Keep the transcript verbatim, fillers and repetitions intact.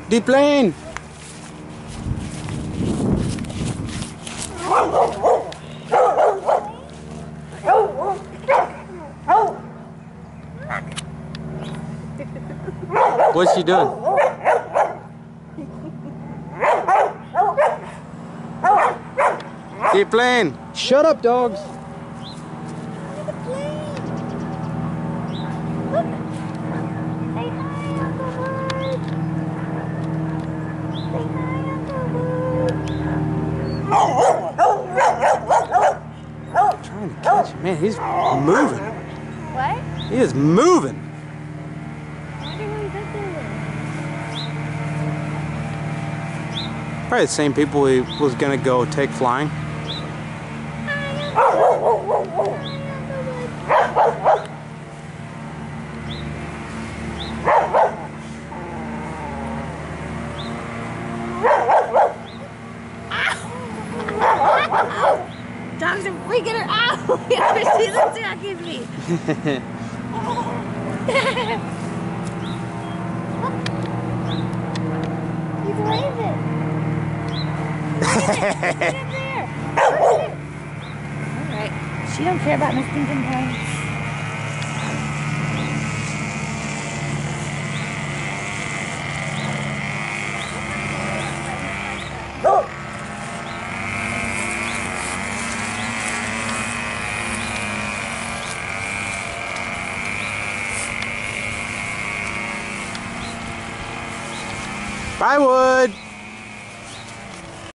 Deplane! What's she doing? Deplane! Shut up, dogs! I'm trying to catch him. Man, he's moving. What? He is moving. I wonder who he's up there with. Probably the same people he was gonna go take flying. Dogs are freaking her out. She's attacking me. He's waving. Get in there. Alright. She don't care about Miss Stinking Pie. Bye, Wood!